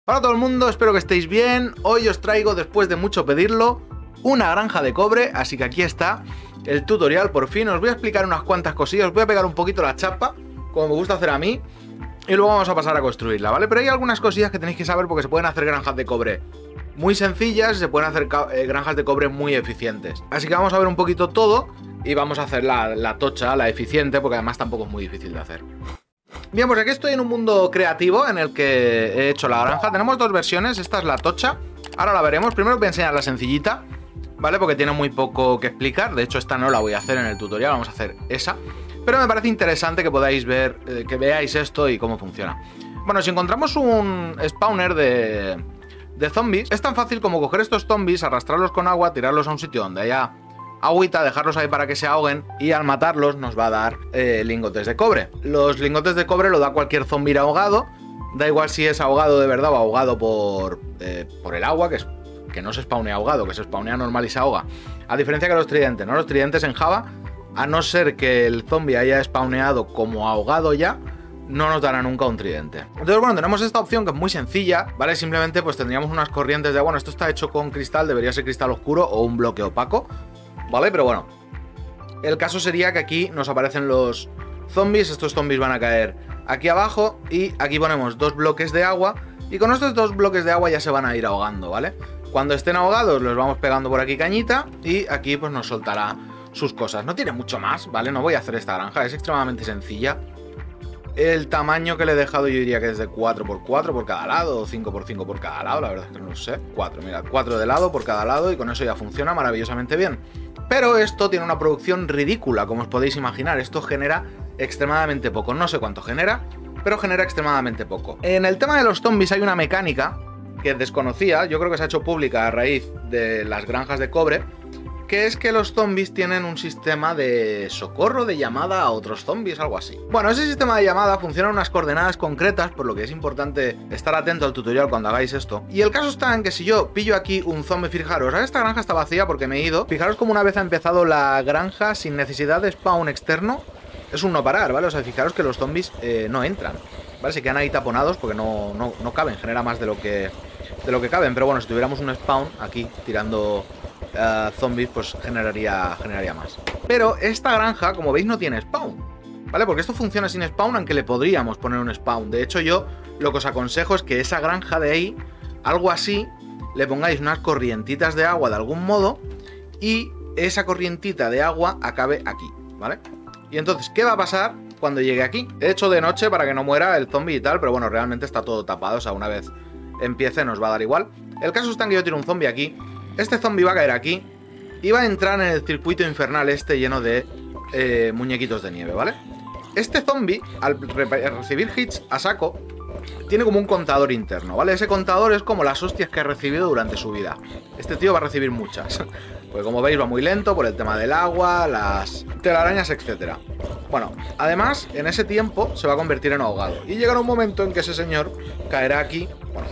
Hola a todo el mundo, espero que estéis bien. Hoy os traigo, después de mucho pedirlo, una granja de cobre, así que aquí está el tutorial por fin. Os voy a explicar unas cuantas cosillas, os voy a pegar un poquito la chapa, como me gusta hacer a mí, y luego vamos a pasar a construirla, ¿vale? Pero hay algunas cosillas que tenéis que saber porque se pueden hacer granjas de cobre muy sencillas y se pueden hacer granjas de cobre muy eficientes. Así que vamos a ver un poquito todo y vamos a hacer la tocha, la eficiente, porque además tampoco es muy difícil de hacer. Bien, pues aquí estoy en un mundo creativo en el que he hecho la granja. Tenemos dos versiones, esta es la tocha, ahora la veremos. Primero os voy a enseñar la sencillita, ¿vale? Porque tiene muy poco que explicar. De hecho, esta no la voy a hacer en el tutorial, vamos a hacer esa. Pero me parece interesante que podáis ver, que veáis esto y cómo funciona. Bueno, si encontramos un spawner de zombies, es tan fácil como coger estos zombies, arrastrarlos con agua, tirarlos a un sitio donde haya agüita, dejarlos ahí para que se ahoguen, y al matarlos nos va a dar lingotes de cobre. Los lingotes de cobre lo da cualquier zombie ahogado, da igual si es ahogado de verdad o ahogado por el agua, que no se spawnea ahogado, que se spawnea normal y se ahoga. A diferencia que los tridentes, ¿no? Los tridentes en Java, a no ser que el zombie haya spawneado como ahogado ya, no nos dará nunca un tridente. Entonces, bueno, tenemos esta opción que es muy sencilla, ¿vale? Simplemente pues tendríamos unas corrientes de agua. Bueno, esto está hecho con cristal, debería ser cristal oscuro o un bloque opaco, ¿vale? Pero bueno, el caso sería que aquí nos aparecen los zombies. Estos zombies van a caer aquí abajo y aquí ponemos dos bloques de agua, y con estos dos bloques de agua ya se van a ir ahogando, ¿vale? Cuando estén ahogados los vamos pegando por aquí cañita y aquí pues nos soltará sus cosas. No tiene mucho más, ¿vale? No voy a hacer esta granja, es extremadamente sencilla. El tamaño que le he dejado yo diría que es de 4×4 por cada lado, o 5×5 por cada lado, la verdad es que no lo sé. 4, mira, 4 de lado por cada lado, y con eso ya funciona maravillosamente bien. Pero esto tiene una producción ridícula, como os podéis imaginar. Esto genera extremadamente poco. No sé cuánto genera, pero genera extremadamente poco. En el tema de los zombies hay una mecánica que desconocía, yo creo que se ha hecho pública a raíz de las granjas de cobre, que es que los zombies tienen un sistema de socorro, de llamada a otros zombies, algo así. Bueno, ese sistema de llamada funciona en unas coordenadas concretas, por lo que es importante estar atento al tutorial cuando hagáis esto. Y el caso está en que si yo pillo aquí un zombie, fijaros, ahora esta granja está vacía porque me he ido. Fijaros como una vez ha empezado la granja sin necesidad de spawn externo, es un no parar, ¿vale? O sea, fijaros que los zombies no entran, ¿vale? Se quedan ahí taponados porque no caben, genera más de lo que caben. Pero bueno, si tuviéramos un spawn aquí tirando zombies, pues generaría más. Pero esta granja, como veis, no tiene spawn, ¿vale? Porque esto funciona sin spawn, aunque le podríamos poner un spawn. De hecho, yo lo que os aconsejo es que esa granja de ahí, algo así, le pongáis unas corrientitas de agua de algún modo, y esa corrientita de agua acabe aquí, ¿vale? Y entonces, ¿qué va a pasar cuando llegue aquí? He hecho de noche para que no muera el zombie y tal, pero bueno, realmente está todo tapado, o sea, una vez empiece nos va a dar igual. El caso está en que yo tiro un zombie aquí. Este zombie va a caer aquí y va a entrar en el circuito infernal este lleno de muñequitos de nieve, ¿vale? Este zombie, al recibir hits a saco, tiene como un contador interno, ¿vale? Ese contador es como las hostias que ha recibido durante su vida. Este tío va a recibir muchas. Pues como veis va muy lento por el tema del agua, las telarañas, etc. Bueno, además, en ese tiempo se va a convertir en ahogado. Y llegará un momento en que ese señor caerá aquí, bueno,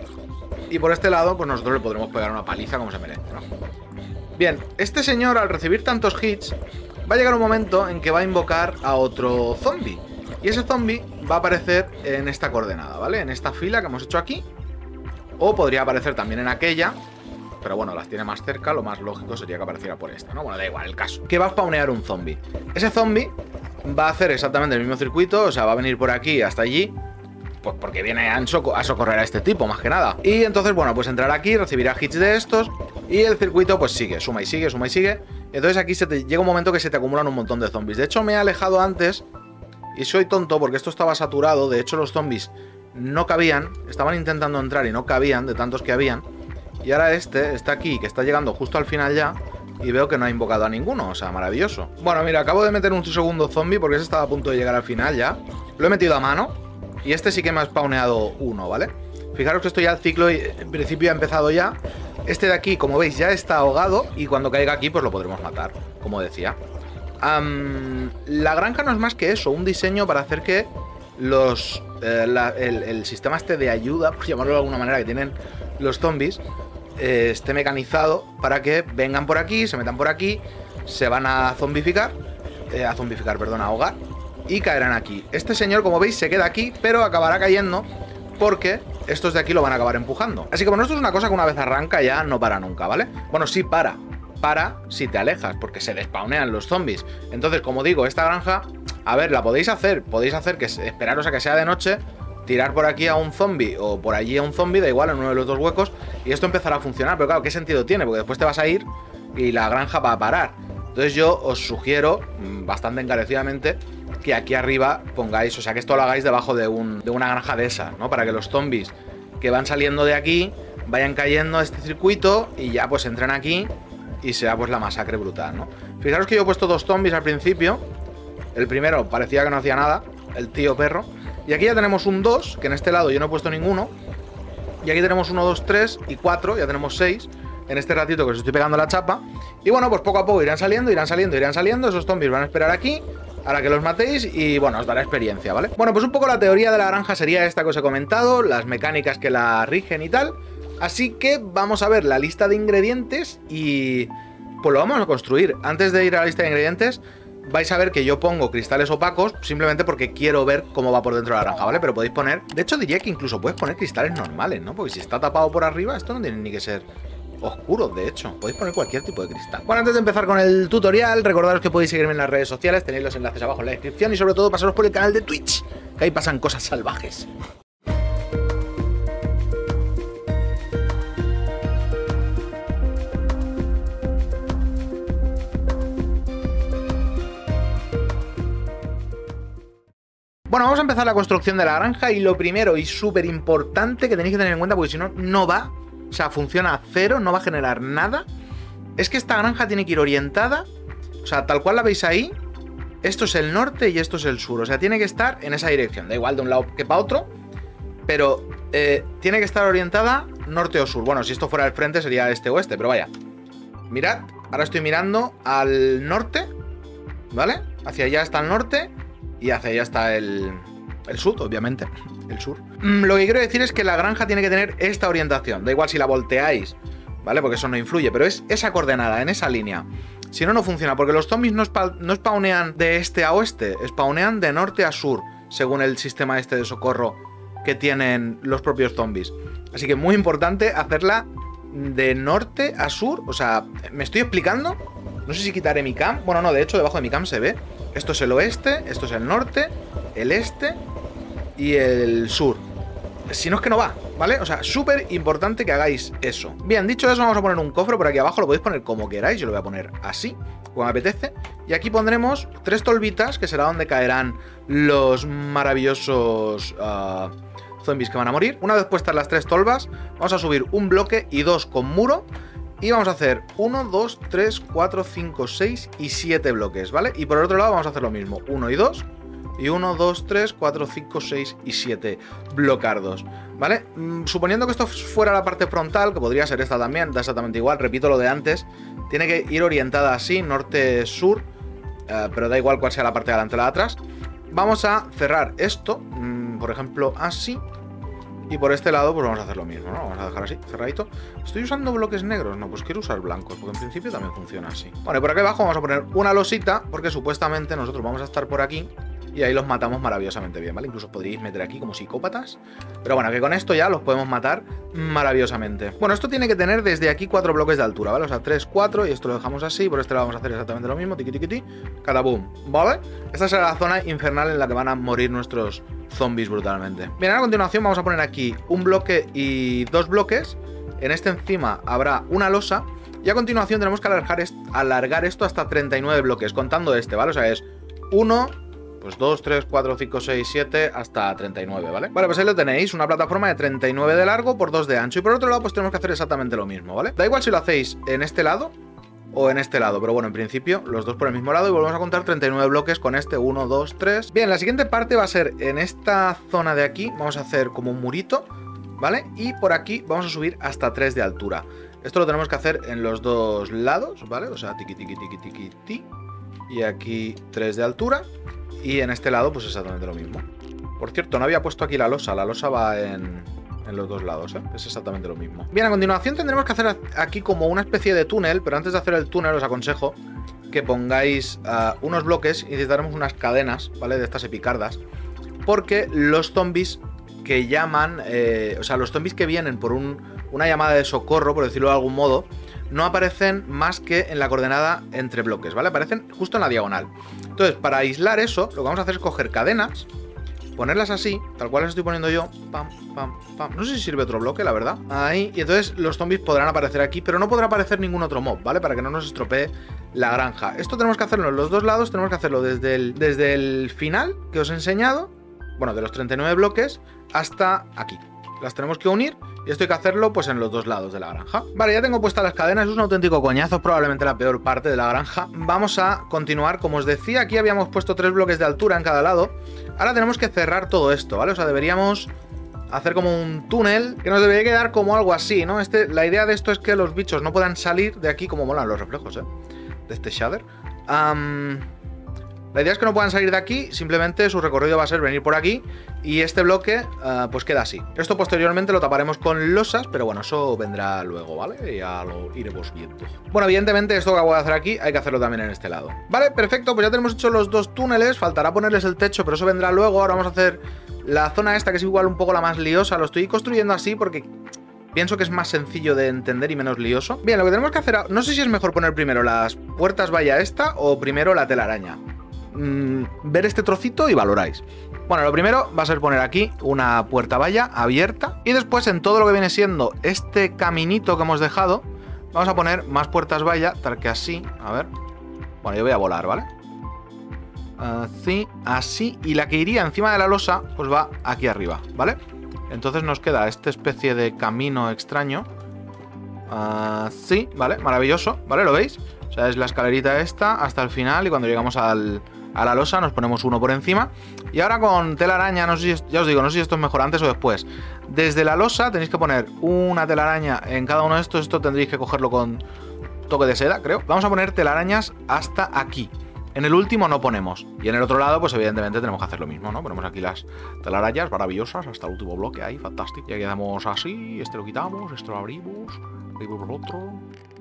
y por este lado, pues nosotros le podremos pegar una paliza como se merece, ¿no? Bien, este señor, al recibir tantos hits, va a llegar un momento en que va a invocar a otro zombie. Y ese zombie va a aparecer en esta coordenada, ¿vale? En esta fila que hemos hecho aquí. O podría aparecer también en aquella, pero bueno, las tiene más cerca, lo más lógico sería que apareciera por esta, ¿no? Bueno, da igual el caso. Que va a spawnear un zombie. Ese zombie va a hacer exactamente el mismo circuito, o sea, va a venir por aquí hasta allí, pues porque viene a socorrer a este tipo, más que nada. Y entonces, bueno, pues entrará aquí, recibirá hits de estos, y el circuito pues sigue, suma y sigue, suma y sigue. Entonces aquí llega un momento que se te acumulan un montón de zombies. De hecho, me he alejado antes y soy tonto porque esto estaba saturado. De hecho, los zombies no cabían, estaban intentando entrar y no cabían de tantos que habían. Y ahora este está aquí, que está llegando justo al final ya, y veo que no ha invocado a ninguno, o sea, maravilloso. Bueno, mira, acabo de meter un segundo zombie porque ese estaba a punto de llegar al final ya. Lo he metido a mano. Y este sí que me ha spawneado uno, ¿vale? Fijaros que esto ya el ciclo en principio ha empezado ya. Este de aquí, como veis, ya está ahogado, y cuando caiga aquí pues lo podremos matar, como decía. La granja no es más que eso, un diseño para hacer que el sistema este de ayuda, por llamarlo de alguna manera, que tienen los zombies, esté mecanizado para que vengan por aquí, se metan por aquí, se van a zombificar, a ahogar, y caerán aquí. Este señor, como veis, se queda aquí, pero acabará cayendo porque estos de aquí lo van a acabar empujando. Así que bueno, esto es una cosa que una vez arranca ya no para nunca, ¿vale? Bueno, sí para si te alejas, porque se despawnean los zombies. Entonces, como digo, esta granja, a ver, la podéis hacer que esperaros a que sea de noche, tirar por aquí a un zombie o por allí a un zombie, da igual, en uno de los dos huecos, y esto empezará a funcionar. Pero claro, ¿qué sentido tiene? Porque después te vas a ir y la granja va a parar. Entonces yo os sugiero, bastante encarecidamente, que aquí arriba pongáis, o sea, que esto lo hagáis debajo de una granja de esas, ¿no? Para que los zombies que van saliendo de aquí vayan cayendo a este circuito y ya pues entren aquí y sea pues la masacre brutal, ¿no? Fijaros que yo he puesto dos zombies al principio. El primero parecía que no hacía nada, el tío perro. Y aquí ya tenemos un 2, que en este lado yo no he puesto ninguno. Y aquí tenemos 1, 2, 3 y 4, ya tenemos 6 en este ratito que os estoy pegando la chapa. Y bueno, pues poco a poco irán saliendo. Esos zombies van a esperar aquí ahora que los matéis y bueno, os dará experiencia, ¿vale? Bueno, pues un poco la teoría de la granja sería esta que os he comentado, las mecánicas que la rigen y tal. Así que vamos a ver la lista de ingredientes y pues lo vamos a construir. Antes de ir a la lista de ingredientes, vais a ver que yo pongo cristales opacos simplemente porque quiero ver cómo va por dentro de la granja, ¿vale? Pero podéis poner... De hecho, diría que incluso puedes poner cristales normales, ¿no? Porque si está tapado por arriba, esto no tiene ni que ser oscuros, de hecho. Podéis poner cualquier tipo de cristal. Bueno, antes de empezar con el tutorial, recordaros que podéis seguirme en las redes sociales, tenéis los enlaces abajo en la descripción y sobre todo pasaros por el canal de Twitch, que ahí pasan cosas salvajes. Bueno, vamos a empezar la construcción de la granja y lo primero y súper importante que tenéis que tener en cuenta, porque si no, no va, o sea, funciona a cero, no va a generar nada, es que esta granja tiene que ir orientada, o sea, tal cual la veis ahí, esto es el norte y esto es el sur, o sea, tiene que estar en esa dirección, da igual de un lado que para otro, pero tiene que estar orientada norte o sur. Bueno, si esto fuera el frente sería este-oeste, pero vaya, mirad, ahora estoy mirando al norte, ¿vale? Hacia allá está el norte. Y hacia allá está el sur, obviamente, el sur. Lo que quiero decir es que la granja tiene que tener esta orientación. Da igual si la volteáis, ¿vale? Porque eso no influye, pero es esa coordenada, en esa línea. Si no, no funciona, porque los zombies no spawnean de este a oeste, spawnean de norte a sur, según el sistema este de socorro que tienen los propios zombies. Así que muy importante hacerla de norte a sur. O sea, ¿me estoy explicando? No sé si quitaré mi cam. Bueno, no, de hecho debajo de mi cam se ve. Esto es el oeste, esto es el norte, el este y el sur. Si no es que no va, ¿vale? O sea, súper importante que hagáis eso. Bien, dicho eso, vamos a poner un cofre por aquí abajo. Lo podéis poner como queráis, yo lo voy a poner así, como me apetece. Y aquí pondremos 3 tolvitas, que será donde caerán los maravillosos zombies que van a morir. Una vez puestas las 3 tolvas, vamos a subir un bloque y 2 con muro. Y vamos a hacer 1, 2, 3, 4, 5, 6 y 7 bloques, ¿vale? Y por el otro lado vamos a hacer lo mismo, 1 y 2. Y 1, 2, 3, 4, 5, 6 y 7 blocardos, ¿vale? Suponiendo que esto fuera la parte frontal, que podría ser esta también, da exactamente igual, repito lo de antes. Tiene que ir orientada así, norte-sur, pero da igual cuál sea la parte de adelante o la de atrás. Vamos a cerrar esto, por ejemplo, así. Y por este lado pues vamos a hacer lo mismo, ¿no? Vamos a dejar así, cerradito. ¿Estoy usando bloques negros? No, pues quiero usar blancos, porque en principio también funciona así. Bueno, y por aquí abajo vamos a poner una losita, porque supuestamente nosotros vamos a estar por aquí y ahí los matamos maravillosamente bien, ¿vale? Incluso podríais meter aquí como psicópatas. Pero bueno, que con esto ya los podemos matar maravillosamente. Bueno, esto tiene que tener desde aquí 4 bloques de altura, ¿vale? O sea, 3, 4 y esto lo dejamos así. Por este lado vamos a hacer exactamente lo mismo, tiqui tiqui ti, cada boom, ¿vale? Esta será la zona infernal en la que van a morir nuestros zombies brutalmente. Bien, a continuación vamos a poner aquí un bloque y 2 bloques. En este encima habrá una losa. Y a continuación tenemos que alargar esto hasta 39 bloques, contando este, ¿vale? O sea, es 1, pues 2, 3, 4, 5, 6, 7, hasta 39, ¿vale? Vale, pues ahí lo tenéis, una plataforma de 39 de largo por 2 de ancho. Y por otro lado, pues tenemos que hacer exactamente lo mismo, ¿vale? Da igual si lo hacéis en este lado o en este lado, pero bueno, en principio los dos por el mismo lado y volvemos a contar 39 bloques con este 1, 2, 3. Bien, la siguiente parte va a ser en esta zona de aquí, vamos a hacer como un murito, ¿vale? Y por aquí vamos a subir hasta 3 de altura. Esto lo tenemos que hacer en los dos lados, ¿vale? O sea, tiqui, tiqui, tiqui, tiqui, ti. Y aquí 3 de altura. Y en este lado, pues exactamente lo mismo. Por cierto, no había puesto aquí la losa va en los dos lados, ¿eh? Es exactamente lo mismo. Bien, a continuación tendremos que hacer aquí como una especie de túnel, pero antes de hacer el túnel os aconsejo que pongáis unos bloques y necesitaremos unas cadenas, ¿vale? De estas epicardas, porque los zombies que llaman, o sea, los zombies que vienen por una llamada de socorro, por decirlo de algún modo, no aparecen más que en la coordenada entre bloques, ¿vale? Aparecen justo en la diagonal. Entonces, para aislar eso, lo que vamos a hacer es coger cadenas, ponerlas así, tal cual las estoy poniendo yo, pam, pam, pam. No sé si sirve otro bloque, la verdad. Ahí, y entonces los zombies podrán aparecer aquí, pero no podrá aparecer ningún otro mob, ¿vale? Para que no nos estropee la granja. Esto tenemos que hacerlo en los dos lados, tenemos que hacerlo desde el final que os he enseñado, bueno, de los 39 bloques, hasta aquí. Las tenemos que unir y esto hay que hacerlo pues en los dos lados de la granja. Vale, ya tengo puestas las cadenas, es un auténtico coñazo, es probablemente la peor parte de la granja. Vamos a continuar, como os decía, aquí habíamos puesto 3 bloques de altura en cada lado. Ahora tenemos que cerrar todo esto, ¿vale? O sea, deberíamos hacer como un túnel que nos debería quedar como algo así, ¿no? La idea de esto es que los bichos no puedan salir de aquí, como molan los reflejos, de este shader. La idea es que no puedan salir de aquí, simplemente su recorrido va a ser venir por aquí y este bloque pues queda así. Esto posteriormente lo taparemos con losas, pero bueno, eso vendrá luego, ¿vale? Ya lo iremos viendo. Bueno, evidentemente esto que voy a hacer aquí hay que hacerlo también en este lado. Vale, perfecto, pues ya tenemos hecho los dos túneles, faltará ponerles el techo, pero eso vendrá luego. Ahora vamos a hacer la zona esta que es igual un poco la más liosa. Lo estoy construyendo así porque pienso que es más sencillo de entender y menos lioso. Bien, lo que tenemos que hacer, no sé si es mejor poner primero las puertas valla esta o primero la telaraña. Ver este trocito y valoráis. Bueno, lo primero va a ser poner aquí una puerta valla abierta y después en todo lo que viene siendo este caminito que hemos dejado vamos a poner más puertas valla, tal que así, a ver. Bueno, yo voy a volar, ¿vale? Así, así, y la que iría encima de la losa pues va aquí arriba, ¿vale? Entonces nos queda esta especie de camino extraño. Así, ¿vale? Maravilloso, ¿vale? ¿Lo veis? O sea, es la escalerita esta hasta el final y cuando llegamos a la losa nos ponemos uno por encima. Y ahora con telaraña, no sé si, ya os digo, no sé si esto es mejor antes o después. Desde la losa tenéis que poner una telaraña en cada uno de estos. Esto tendréis que cogerlo con toque de seda, creo. Vamos a poner telarañas hasta aquí. En el último no ponemos. Y en el otro lado, pues evidentemente tenemos que hacer lo mismo, ¿no? Ponemos aquí las telarañas maravillosas hasta el último bloque ahí, fantástico. Y aquí damos así, este lo quitamos, esto lo abrimos el otro.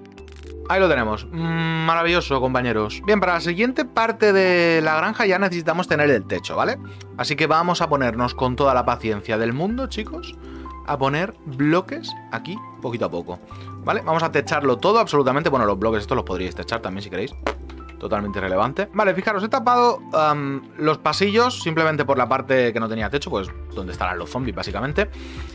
Ahí lo tenemos. Maravilloso, compañeros. Bien, para la siguiente parte de la granja ya necesitamos tener el techo, ¿vale? Así que vamos a ponernos con toda la paciencia del mundo, chicos, a poner bloques aquí poquito a poco, ¿vale? Vamos a techarlo todo absolutamente. Bueno, los bloques estos los podríais techar también si queréis. Totalmente irrelevante. Vale, fijaros, he tapado los pasillos simplemente por la parte que no tenía techo, pues donde estarán los zombies básicamente.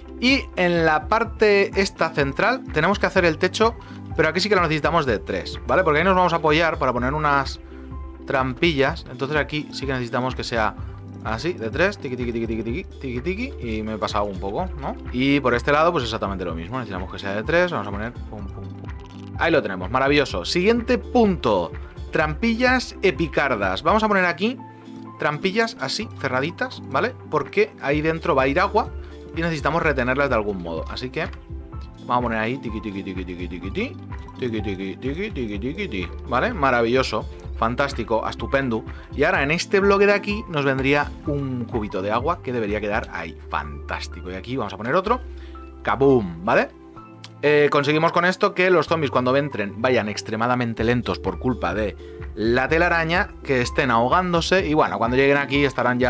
Y en la parte esta central tenemos que hacer el techo, pero aquí sí que lo necesitamos de 3, ¿vale? Porque ahí nos vamos a apoyar para poner unas trampillas. Entonces aquí sí que necesitamos que sea así, de 3, tiqui, tiqui, tiqui, tiqui, tiqui, tiqui, tiqui, y me he pasado un poco, ¿no? Y por este lado pues exactamente lo mismo, necesitamos que sea de 3, vamos a poner pum, pum, pum. Ahí lo tenemos, maravilloso. Siguiente punto, trampillas epicardas. Vamos a poner aquí trampillas así, cerraditas, ¿vale? Porque ahí dentro va a ir agua y necesitamos retenerlas de algún modo. Así que vamos a poner ahí tiqui, tiqui, tiqui, tiqui, tiqui, tiqui, tiqui, tiqui, tiqui, tiqui, tiqui, tiqui, ¿vale? Maravilloso, fantástico, estupendo. Y ahora en este bloque de aquí nos vendría un cubito de agua que debería quedar ahí, fantástico. Y aquí vamos a poner otro, ¡kaboom! ¿Vale? Conseguimos con esto que los zombies cuando entren vayan extremadamente lentos por culpa de la telaraña, que estén ahogándose y bueno, cuando lleguen aquí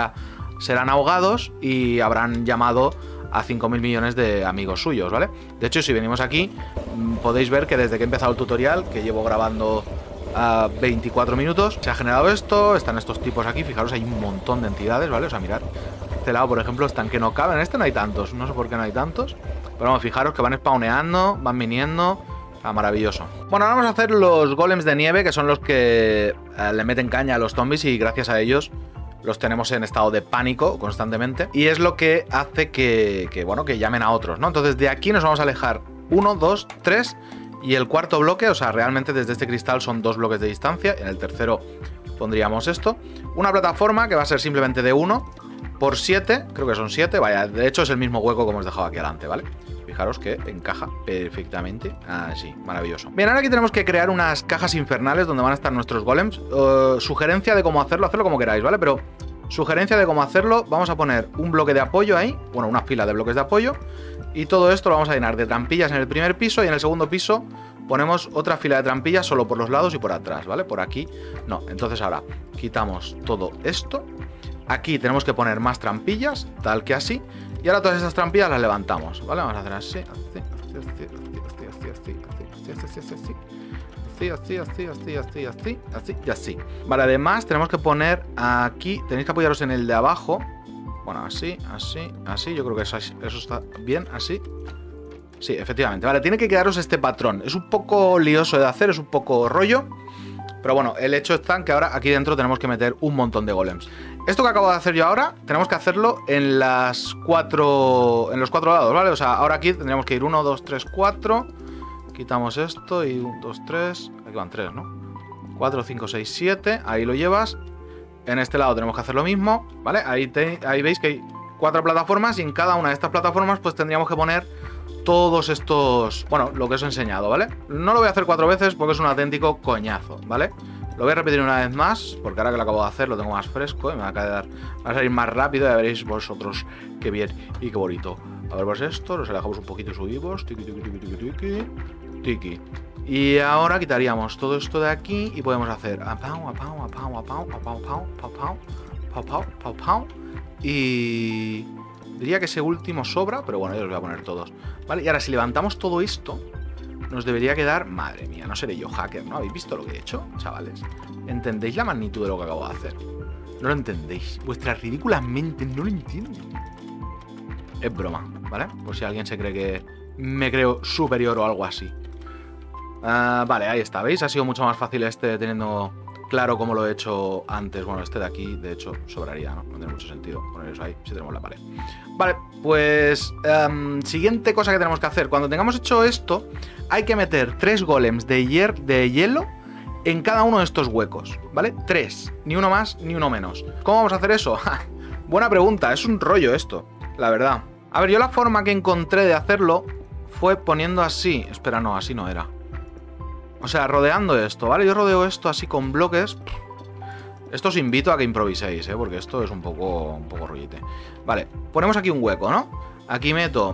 serán ahogados y habrán llamado a 5.000 millones de amigos suyos, ¿vale? De hecho, si venimos aquí, podéis ver que desde que he empezado el tutorial, que llevo grabando 24 minutos, se ha generado esto, están estos tipos aquí, fijaros, hay un montón de entidades, ¿vale? O sea, mirad, este lado, por ejemplo, están que no caben, en este no hay tantos, no sé por qué no hay tantos, pero vamos, fijaros que van spawneando, van viniendo, maravilloso. Bueno, ahora vamos a hacer los golems de nieve, que son los que le meten caña a los zombies y gracias a ellos los tenemos en estado de pánico constantemente. Y es lo que hace que llamen a otros, ¿no? Entonces de aquí nos vamos a alejar 1, 2, 3 y el cuarto bloque, o sea, realmente desde este cristal son 2 bloques de distancia. En el tercero pondríamos esto. Una plataforma que va a ser simplemente de 1 por 7, creo que son 7, vaya, de hecho es el mismo hueco que hemos dejado aquí adelante, ¿vale? Fijaros que encaja perfectamente. Así, maravilloso. Bien, ahora aquí tenemos que crear unas cajas infernales donde van a estar nuestros golems. Sugerencia de cómo hacerlo como queráis, ¿vale? Pero sugerencia de cómo hacerlo, vamos a poner un bloque de apoyo ahí, bueno, una fila de bloques de apoyo. Y todo esto lo vamos a llenar de trampillas en el primer piso y en el segundo piso ponemos otra fila de trampillas solo por los lados y por atrás, ¿vale? Por aquí no. Entonces ahora quitamos todo esto. Aquí tenemos que poner más trampillas, tal que así. Y ahora todas estas trampillas las levantamos, ¿vale? Vamos a hacer así, así y así. Vale, además tenemos que poner aquí, tenéis que apoyaros en el de abajo. Bueno, así, yo creo que eso está bien, así. Sí, efectivamente, vale, tiene que quedaros este patrón. Es un poco lioso de hacer, es un poco rollo. Pero bueno, el hecho está en que ahora aquí dentro tenemos que meter un montón de golems. Esto que acabo de hacer yo ahora, tenemos que hacerlo en los cuatro lados, ¿vale? O sea, ahora aquí tendríamos que ir 1, 2, 3, 4. Quitamos esto y 1, 2, 3. Aquí van 3, ¿no? 4, 5, 6, 7. Ahí lo llevas. En este lado tenemos que hacer lo mismo, ¿vale? Ahí veis que hay 4 plataformas y en cada una de estas plataformas pues tendríamos que poner todos estos... Bueno, lo que os he enseñado, ¿vale? No lo voy a hacer 4 veces porque es un auténtico coñazo, ¿vale? Lo voy a repetir una vez más, porque ahora que lo acabo de hacer lo tengo más fresco y me va a salir más rápido. Ya veréis vosotros qué bien y qué bonito. A ver, pues esto, los alejamos un poquito y subimos. Tiki, tiki, tiki, tiki, tiki, tiki. Y ahora quitaríamos todo esto de aquí y podemos hacer y diría que ese último sobra, pero bueno, yo los voy a poner todos. Vale, y ahora si levantamos todo esto, nos debería quedar... Madre mía, no seré yo hacker, ¿no? ¿Habéis visto lo que he hecho, chavales? ¿Entendéis la magnitud de lo que acabo de hacer? No lo entendéis. Vuestra ridícula mente no lo entiende. Es broma, ¿vale? Por si alguien se cree que me creo superior o algo así. Vale, ahí está, ¿veis? Ha sido mucho más fácil teniendo claro cómo lo he hecho antes. Bueno, este de aquí, de hecho, sobraría, ¿no? No tiene mucho sentido poner eso ahí si tenemos la pared. Vale, pues... siguiente cosa que tenemos que hacer. Cuando tengamos hecho esto, hay que meter 3 golems de hielo en cada uno de estos huecos, ¿vale? 3, ni uno más ni uno menos. ¿Cómo vamos a hacer eso? Buena pregunta, es un rollo esto, la verdad. A ver, yo la forma que encontré de hacerlo fue poniendo así. Espera, no, así no era. O sea, rodeando esto, ¿vale? Yo rodeo esto así con bloques. Esto os invito a que improviséis, ¿eh? Porque esto es un poco rollete. Vale, ponemos aquí un hueco, ¿no? Aquí meto...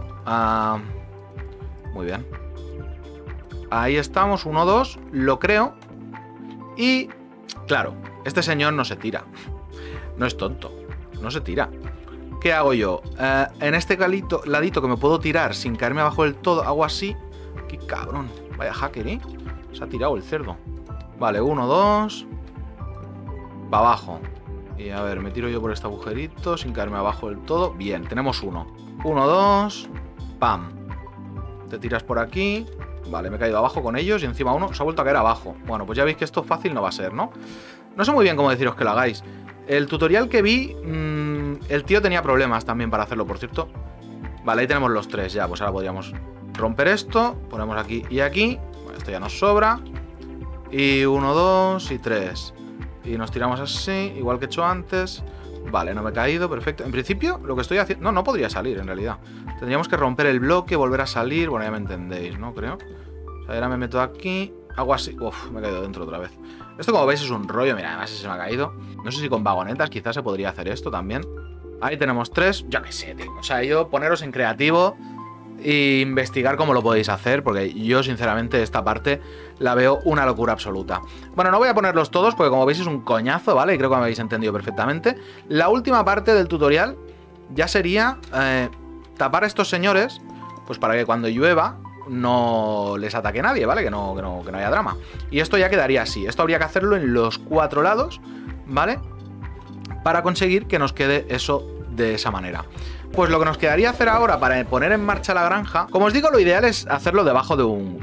Muy bien. Ahí estamos, 1, 2, lo creo. Y, claro, este señor no se tira. No es tonto, no se tira. ¿Qué hago yo? En este ladito que me puedo tirar sin caerme abajo del todo, hago así. ¡Qué cabrón! Vaya hacker, ¿eh? Se ha tirado el cerdo. Vale, 1, 2. Va abajo. Y a ver, me tiro yo por este agujerito sin caerme abajo del todo. Bien, tenemos 1. 1, 2. ¡Pam! Te tiras por aquí. Vale, me he caído abajo con ellos y encima uno se ha vuelto a caer abajo. Bueno, pues ya veis que esto fácil no va a ser, ¿no? No sé muy bien cómo deciros que lo hagáis. El tutorial que vi, el tío tenía problemas también para hacerlo, por cierto. Vale, ahí tenemos los 3 ya. Pues ahora podríamos romper esto. Ponemos aquí y aquí. Bueno, esto ya nos sobra. Y 1, 2 y 3. Y nos tiramos así, igual que he hecho antes. Vale, no me he caído, perfecto. En principio, lo que estoy haciendo... No podría salir, en realidad. Tendríamos que romper el bloque, volver a salir. Bueno, ya me entendéis, ¿no? Creo. O sea, ahora me meto aquí. Hago así. Uf, me he caído dentro otra vez. Esto, como veis, es un rollo. Mira, además se me ha caído. No sé si con vagonetas quizás se podría hacer esto también. Ahí tenemos 3. Yo qué sé, tío. O sea, yo poneros en creativo e investigar cómo lo podéis hacer, porque yo, sinceramente, esta parte la veo una locura absoluta. Bueno, no voy a ponerlos todos, porque como veis es un coñazo, ¿vale? Y creo que me habéis entendido perfectamente. La última parte del tutorial ya sería tapar a estos señores, pues para que cuando llueva no les ataque nadie, ¿vale? Que no haya drama. Y esto ya quedaría así. Esto habría que hacerlo en los 4 lados, ¿vale? Para conseguir que nos quede eso de esa manera. Pues lo que nos quedaría hacer ahora para poner en marcha la granja, como os digo, lo ideal es hacerlo debajo de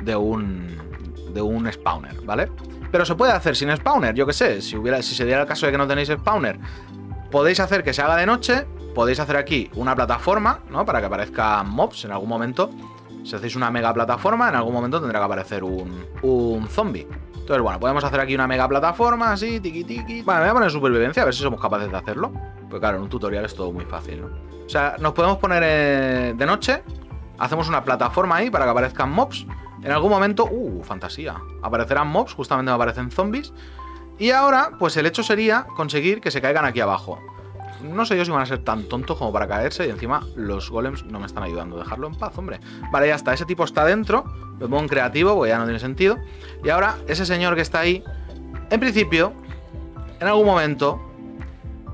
un spawner, ¿vale? Pero se puede hacer sin spawner, yo que sé, si se diera el caso de que no tenéis spawner, podéis hacer que se haga de noche, podéis hacer aquí una plataforma, ¿no? Para que aparezcan mobs en algún momento. Si hacéis una mega plataforma, en algún momento tendrá que aparecer un zombie. Entonces, bueno, podemos hacer aquí una mega plataforma, así, tiki tiki. Vale, me voy a poner supervivencia, a ver si somos capaces de hacerlo. Pues claro, en un tutorial es todo muy fácil, ¿no? O sea, nos podemos poner de noche, hacemos una plataforma ahí para que aparezcan mobs. En algún momento, fantasía, aparecerán mobs, justamente me aparecen zombies. Y ahora, pues el hecho sería conseguir que se caigan aquí abajo. No sé yo si van a ser tan tontos como para caerse. Y encima los golems no me están ayudando. Dejarlo en paz, hombre. Vale, ya está, ese tipo está dentro. Me pongo en creativo porque ya no tiene sentido. Y ahora, ese señor que está ahí, en principio, en algún momento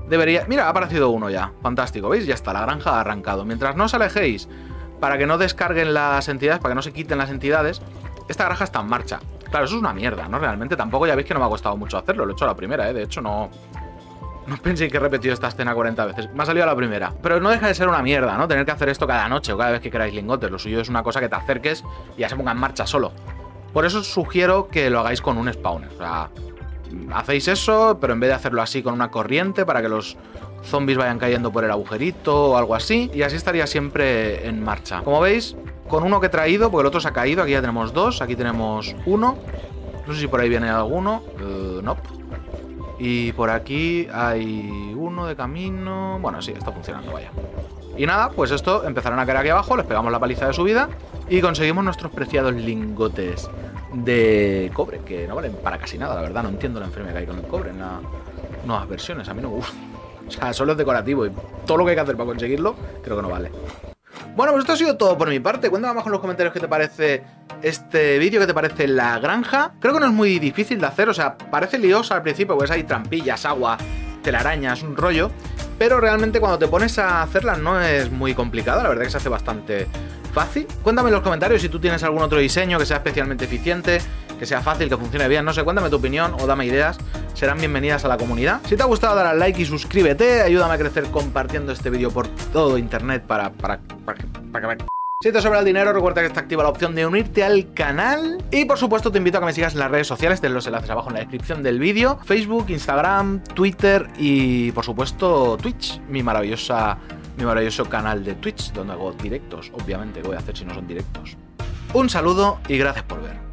debería... Mira, ha aparecido uno ya. Fantástico, ¿veis? Ya está, la granja ha arrancado. Mientras no os alejéis para que no descarguen las entidades, para que no se quiten las entidades, esta granja está en marcha. Claro, eso es una mierda, ¿no? Realmente tampoco ya veis que no me ha costado mucho hacerlo. Lo he hecho a la primera, ¿eh? De hecho, no penséis que he repetido esta escena 40 veces. Me ha salido a la primera. Pero no deja de ser una mierda, ¿no? Tener que hacer esto cada noche o cada vez que queráis lingotes. Lo suyo es una cosa que te acerques y ya se ponga en marcha solo. Por eso os sugiero que lo hagáis con un spawner. O sea, hacéis eso, pero en vez de hacerlo así con una corriente para que los zombies vayan cayendo por el agujerito o algo así. Y así estaría siempre en marcha. Como veis, con uno que he traído, porque el otro se ha caído. Aquí ya tenemos dos, aquí tenemos uno. No sé si por ahí viene alguno. No. Y por aquí hay uno de camino. Bueno, sí, está funcionando, vaya. Y nada, pues esto empezarán a caer aquí abajo. Les pegamos la paliza de subida y conseguimos nuestros preciados lingotes de cobre, que no valen para casi nada, la verdad. No entiendo la enfermedad que hay con el cobre en las nuevas versiones. A mí no me gusta. O sea, solo es decorativo y todo lo que hay que hacer para conseguirlo creo que no vale. Bueno, pues esto ha sido todo por mi parte. Cuéntame abajo en los comentarios qué te parece este vídeo, qué te parece la granja. Creo que no es muy difícil de hacer, o sea, parece liosa al principio, pues hay trampillas, agua, telarañas, un rollo. Pero realmente cuando te pones a hacerla no es muy complicada, la verdad que se hace bastante fácil. Cuéntame en los comentarios si tú tienes algún otro diseño que sea especialmente eficiente, que sea fácil, que funcione bien, no sé, cuéntame tu opinión o dame ideas, serán bienvenidas a la comunidad. Si te ha gustado, dale al like y suscríbete, ayúdame a crecer compartiendo este vídeo por todo internet para que... Si te sobra el dinero, recuerda que está activa la opción de unirte al canal. Y por supuesto te invito a que me sigas en las redes sociales, ten los enlaces abajo en la descripción del vídeo. Facebook, Instagram, Twitter y por supuesto Twitch, mi maravilloso canal de Twitch, donde hago directos, obviamente, ¿qué voy a hacer si no son directos? Un saludo y gracias por ver.